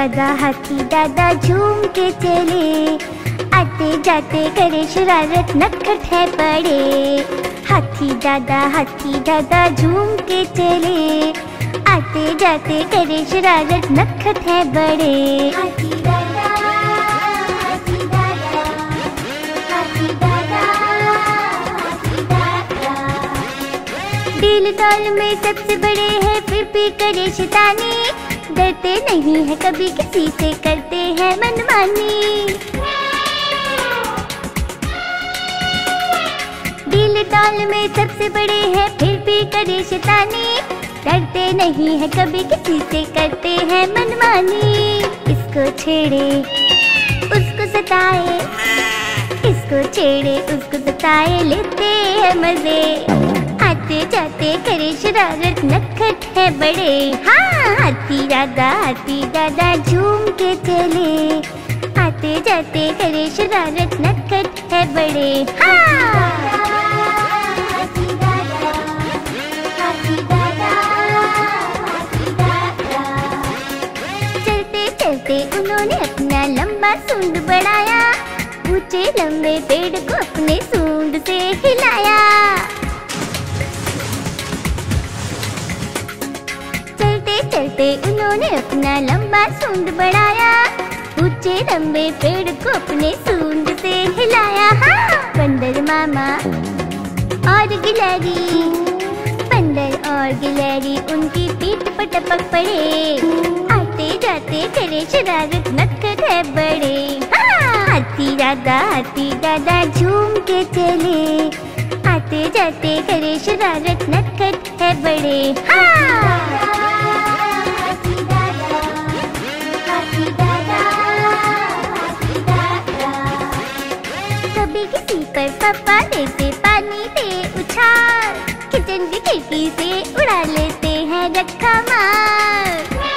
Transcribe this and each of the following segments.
हाथी दादा झूम के चले, आते जाते करे शरारत नटखट है बड़े। हाथी दादा झूम के चले, आते जाते करे शरारत नटखट है बड़े। हाथी दादा, हाथी दादा, हाथी दादा, हाथी दादा। डील डॉल में सबसे बड़े हैं फिर भी करे शैतानी, डरते नहीं है कभी किसी से, करते हैं मनमानी। डील डॉल में सबसे बड़े हैं फिर भी करे शैतानी, डरते नहीं है कभी किसी से, करते हैं मनमानी। इसको छेड़े उसको सताए, इसको छेड़े उसको सताए, लेते हैं मजे। आते जाते करे शरारत नटखट है बड़े। हाँ, हाथी दादा झूम के चले, आते जाते करे शरारत नटखट है बड़े। हाँ, उन्होंने अपना लंबा सूंड बढ़ाया, ऊंचे लंबे पेड़ को अपने सूंड से हिलाया। चलते चलते उन्होंने अपना लंबा सूंड बढ़ाया, ऊंचे लंबे पेड़ को अपने सूंड से हिलाया। हाँ, बंदर मामा और गिलहरी, बंदर और गिलहरी उनकी पीठ पर टपक पड़े, आते जाते करे शरारत नटखट है बड़े। हाँ, हाथी दादा झूम के चले, आते जाते करे शरारत नटखट है बड़े। हाँ, हाथी दादा, हाथी दादा, हाथी दादा। कभी किसी पर फव्वारे से पानी दे उछाल, किचन की खिड़की से उड़ा लेते हैं रखा मार।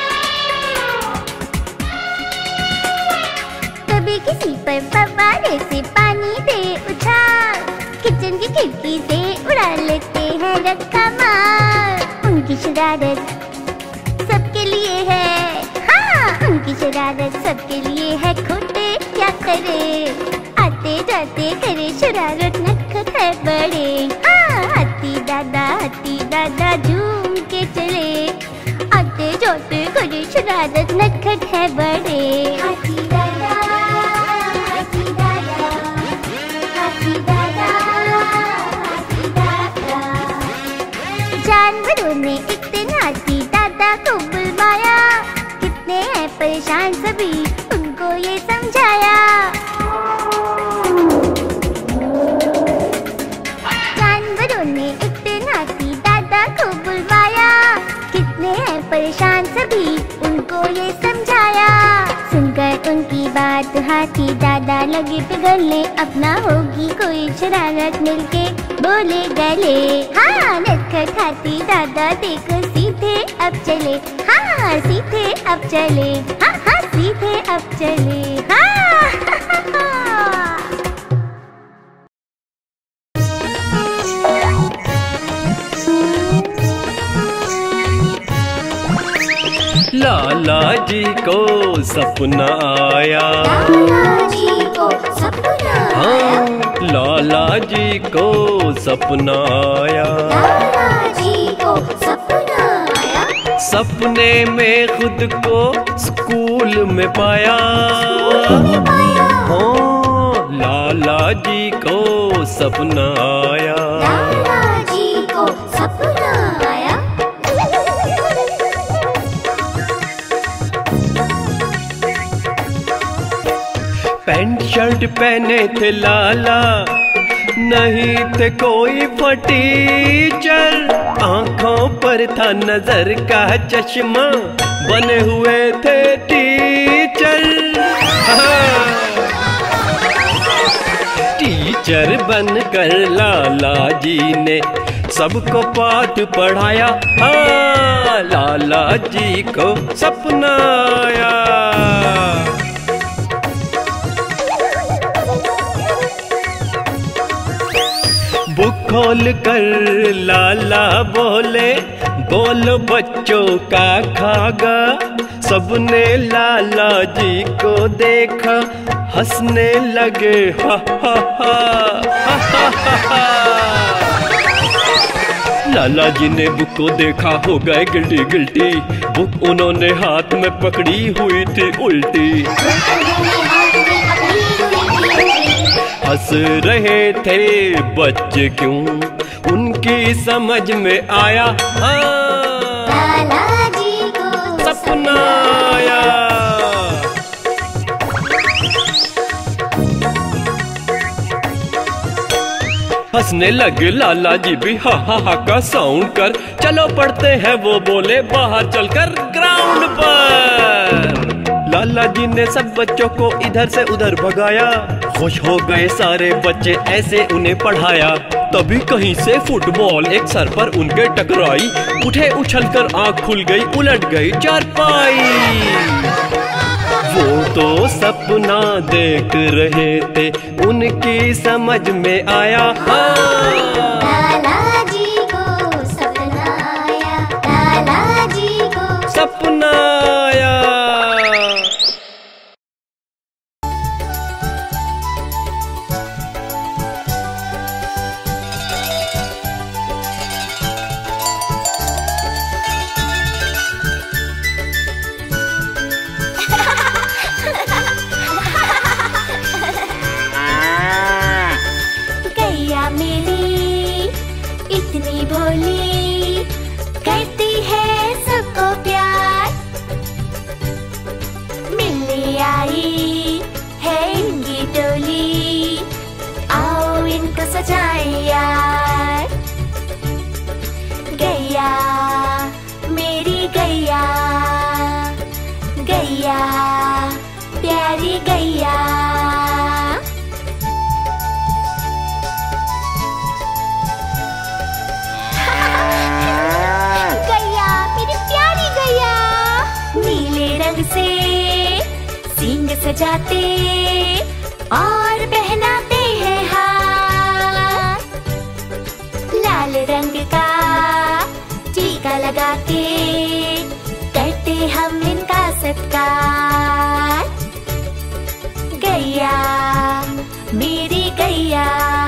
कभी किसी पर फव्वारे से पानी दे उछाल, किचन की खिड़की से उड़ा लेते हैं रखा मार। उनकी शरारत सबके लिए है। हाँ, उनकी शरारत सबके लिए है, खोटे क्या करे, आते जाते करे शरारत नटखट है बड़े। हाँ, हाथी दादा झूम के चले, आते जाते करे शरारत नटखट है बड़े। हाथी दादा, हाथी दादा, हाथी दादा, हाथी दादा। जानवरों ने एक दिन हाथी दादा को बुलवाया, कितने हैं परेशान सभी उनको ये समझाया। जानवरों ने एक दिन हाथी दादा को बुलवाया, कितने हैं परेशान सभी उनको ये समझाया। सुनकर उनकी बात हाथी दादा लगे पिघलने, अपना होगी कोई शरारत मिलके बोले गले। हाँ, नटखट हाथी दादा देखो सीधे अब चले। हाँ, सीधे अब चले। हाँ हाँ, सीधे अब चले। हाँ लाला जी को सपना आया, लाला जी को सपना आया। हाँ, लाला जी को सपना आया, लाला जी को सपना आया। सपने में खुद को स्कूल में पाया। हाँ, लाला जी को सपना आया, लाला जी को सपना आया। पैंट शर्ट पहने थे लाला, नहीं थे कोई फटीचर। आंखों पर था नजर का चश्मा, बने हुए थे टीचर। टीचर बनकर लाला जी ने सबको पाठ पढ़ाया। हाँ, लाला जी को सपना आया। बुक खोल कर लाला बोले, बोलो बच्चों का खागा, सबने लाला जी को देखा, हंसने लगे हा हा हा हा हा हा हा। लाला जी ने बुक को देखा, हो गए गिल्टी गिल्टी। बुक उन्होंने हाथ में पकड़ी हुई थी उल्टी। हंस रहे थे बच्चे क्यों, उनकी समझ में आया लाला जी को सपना आया। हंसने लगे लाला जी भी हा हा हा का साउंड कर। चलो पढ़ते हैं वो बोले, बाहर चलकर ग्राउंड पर। लाला जी ने सब बच्चों को इधर से उधर भगाया। खुश हो गए सारे बच्चे, ऐसे उन्हें पढ़ाया। तभी कहीं से फुटबॉल एक सर पर उनके टकराई। उठे उछलकर आंख खुल गई, उलट गई चारपाई। वो तो सपना देख रहे थे, उनकी समझ में आया लाला जी को सपना आया, लाला जी को सपना आया। गैया मेरी इतनी भोली, करती है सबको प्यार। मिलने आई है इनकी टोली, आओ इनको सजाएं यार। गैया मेरी गैया, गैया प्यारी गैया। गैया मेरी प्यारी गैया। नीले रंग से सींग सजाते और पहनाते हैं हार। लाल रंग का टीका लगा के करते हम इनका सत्कार। गैया मेरी गैया,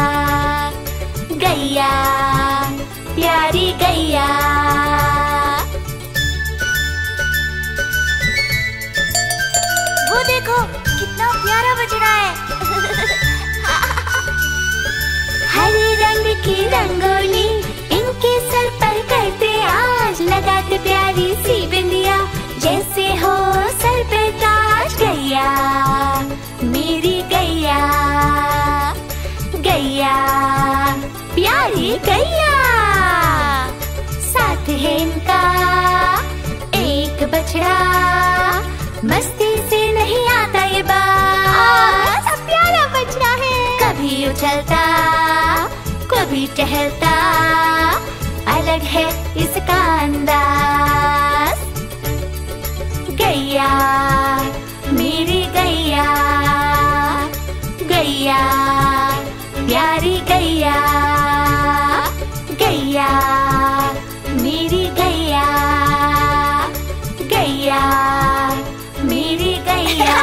गैया प्यारी गैया। वो देखो कितना प्यारा बज रहा है। हरे रंग की रंगोली इनके सर पर करते आज। लगाते प्यारी सी बिंदिया, जैसे हो सर पे ताज। गैया मेरी गैया, गैया प्यारी गैया। साथ है इनका एक बछड़ा, मस्ती से नहीं आता ये बात। प्यारा बछड़ा है, कभी उछलता कभी टहलता, अलग है इसका अंदाज। गैया मेरी गैया, गैया प्यारी गैया। गैया मेरी गैया, गैया मेरी गैया।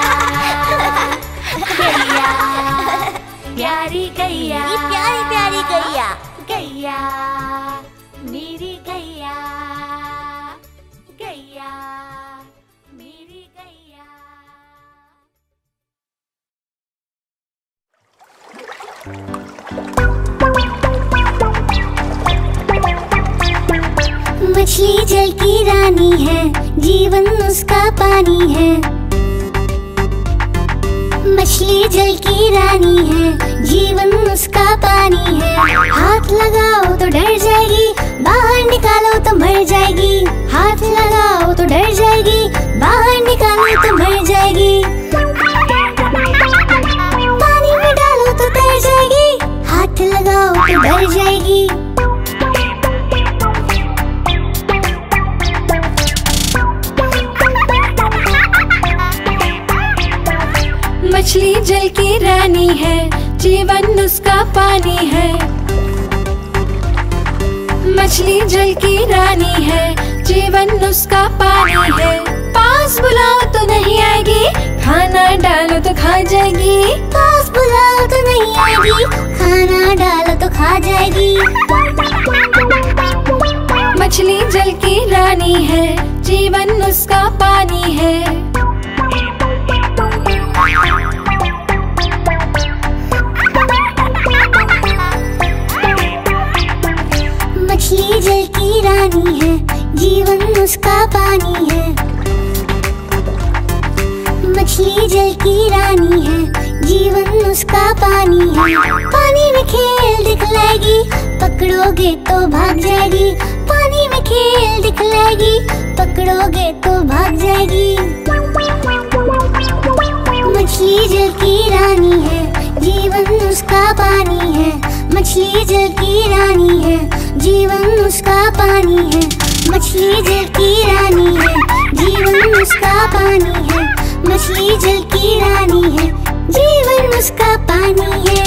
गैया प्यारी गैया, प्यारी प्यारी गैया। गैया मेरी गैया, गैया मेरी गैया। मछली जल की रानी है, जीवन उसका पानी है। मछली जल की रानी है, जीवन उसका पानी है। हाथ लगाओ तो डर जाएगी, बाहर निकालो तो मर जाएगी। हाथ लगाओ तो डर जाएगी, बाहर निकालो तो मर जाएगी। पानी में डालो तो तैर जाएगी, हाथ लगाओ तो डर जाएगी। मछली जल की रानी है, जीवन उसका पानी है। मछली जल की रानी है, जीवन उसका पानी है। पास बुलाओ तो नहीं आएगी, खाना डालो तो खा जाएगी। पास बुलाओ तो नहीं आएगी, खाना डालो तो खा जाएगी। मछली जल की रानी है, जीवन उसका पानी है। मछली जल की रानी है, जीवन उसका पानी है। मछली जल की रानी है, जीवन उसका पानी है। पानी में खेल दिखलाएगी, पकड़ोगे तो भाग जाएगी। पानी में खेल दिखलाएगी, पकड़ोगे तो भाग जाएगी। मछली जल की रानी है, जीवन उसका पानी है। मछली जल की रानी है, जीवन उसका पानी है। मछली जल की रानी है, जीवन उसका पानी है। मछली जल की रानी है, जीवन उसका पानी है।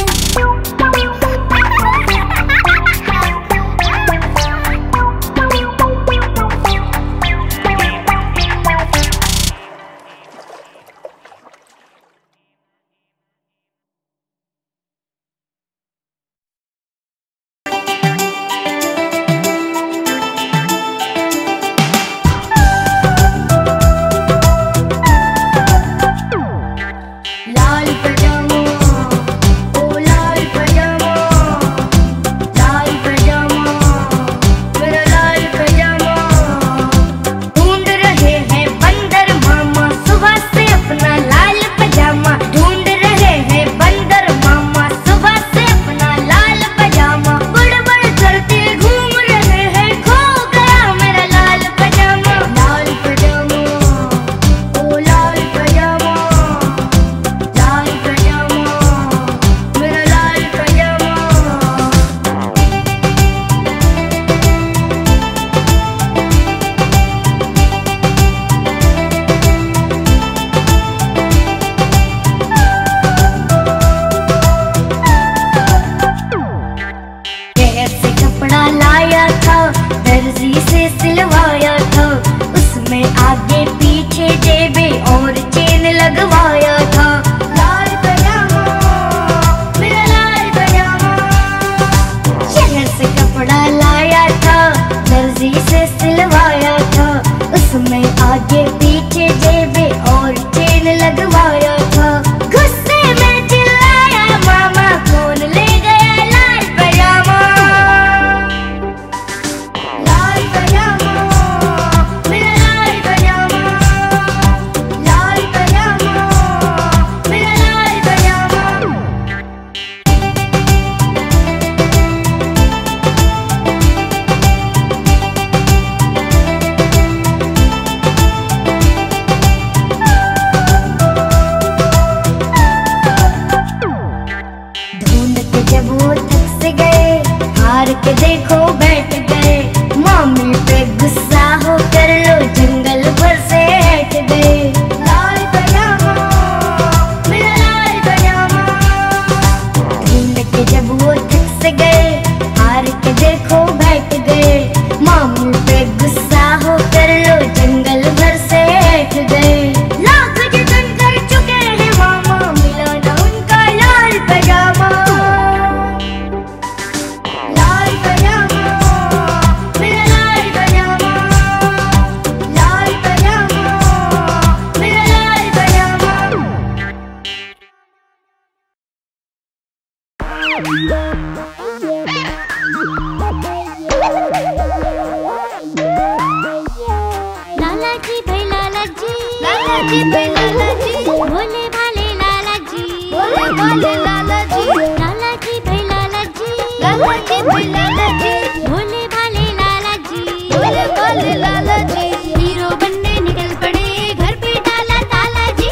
भोले भाले लाला जी, भोले भाले लाला जी, लाला जी भाई लाला जी, लाला जी भाई लाला जी, भोले भाले लाला जी, भोले भाले लाला जी, हीरो बनने निकल पड़े घर पे डाला ताला जी,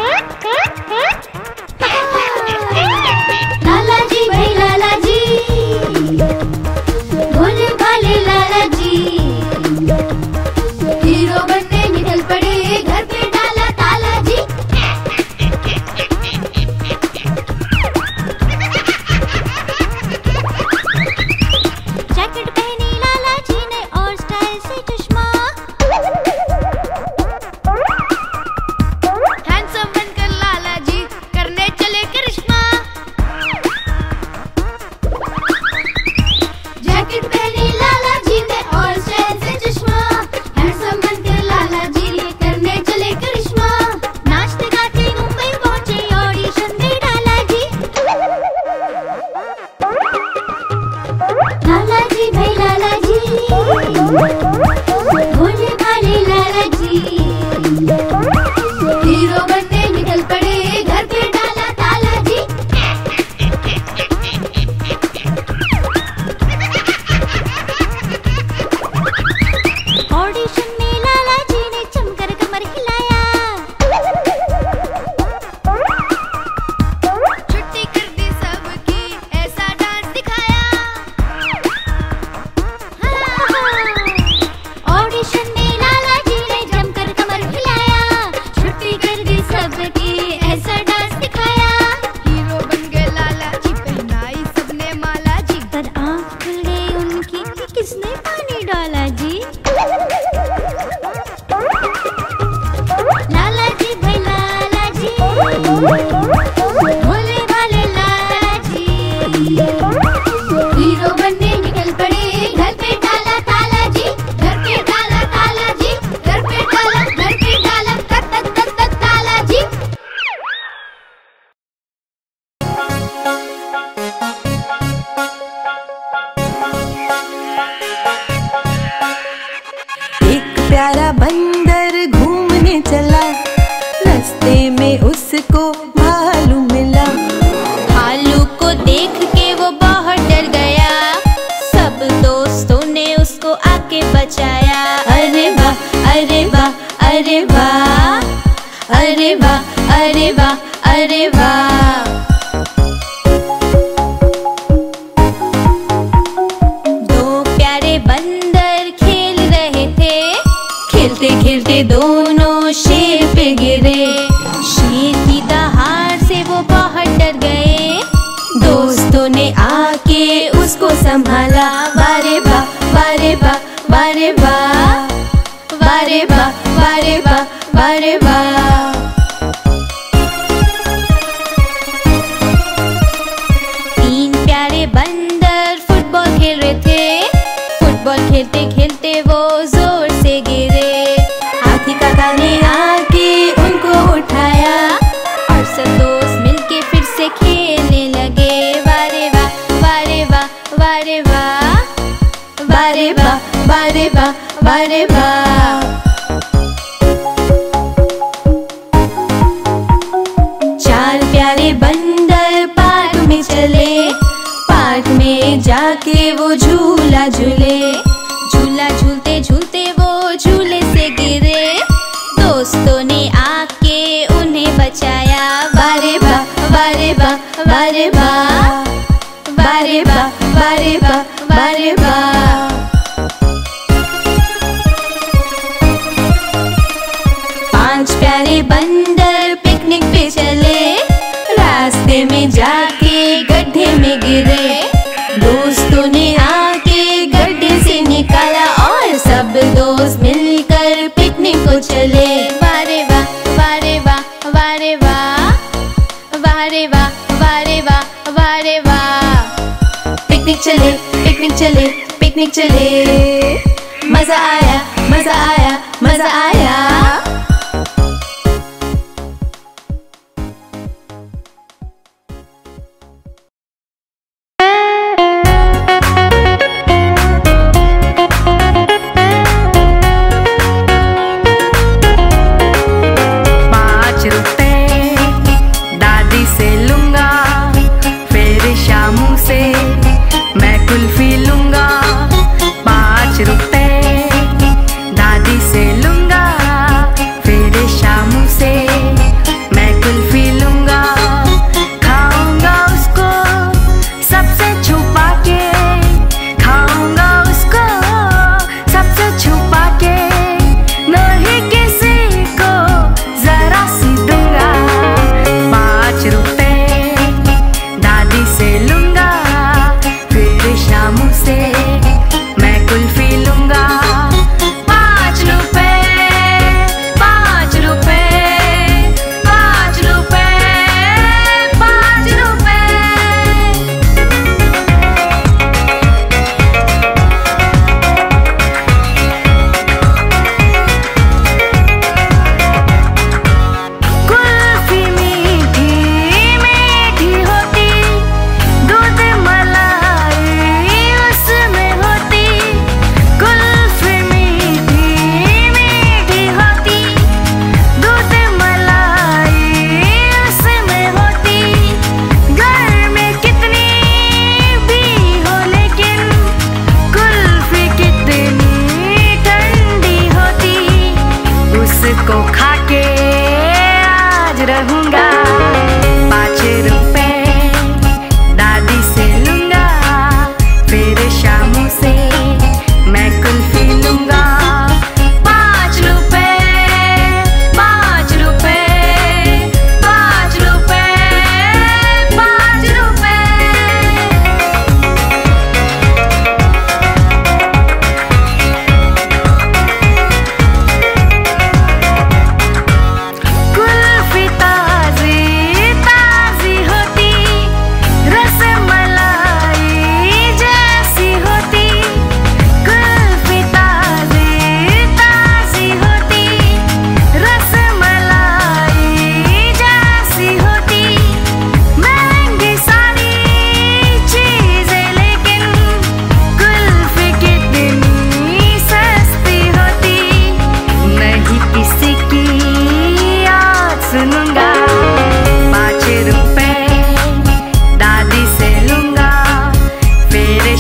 लाला जी भाई लाला जी, भोले भाले लाला जी, हीरो बनने निकल पड़े घर पे डाला ताला जी। भालू मिला। भालू को देख के वो बहुत डर गया, सब दोस्तों ने उसको आके बचाया। अरे वाह अरे वाह अरे वाह, अरे वाह अरे वाह अरे वाह। दो प्यारे बंदर खेल रहे थे, खेलते खेलते दोनों शेर पे गिरे। शेर की दहाड़ से वो बहुत डर गए, दोस्तों ने आके उसको संभाला। वारे वाह वारे वाह वारे वाह, वारे वाह वारे वाह वारे वाह। तीन प्यारे बंदर फुटबॉल खेल रहे थे, फुटबॉल खेलते खेलते वो जोर से गिरे। हाथी काका ने आके उनको उठाया और सब दोस्त मिलके फिर से खेलने लगे। वारे वाह वारे वाह वारे वाह, वारे वाह वारे वाह वारे वाह। चार प्यारे बंदर पार्क में चले, पार्क में जाके वो झूला झूले। झूला झूलते झूलते वो झूले से गिरे, दोस्तों ने आके उन्हें बचाया। वारे वाह वारे वाह वारे वाह, वारे वाह वारे वाह वारे वाह। पांच प्यारे बंदर पिकनिक पे चले, रास्ते में जाके गड्ढे में गिरे। दोस्तों ने आके गड्ढे से निकाला और सब दोस्त मिलकर पिकनिक को चले। वारे वाह वारे वाह वारे वाह, वारे वाह वारे वाह वारे वाह। पिकनिक चले पिकनिक चले पिकनिक चले, मजा आया मजा आया मजा आया। ₹5 दादी से लूंगा,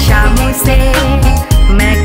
शामों से मैं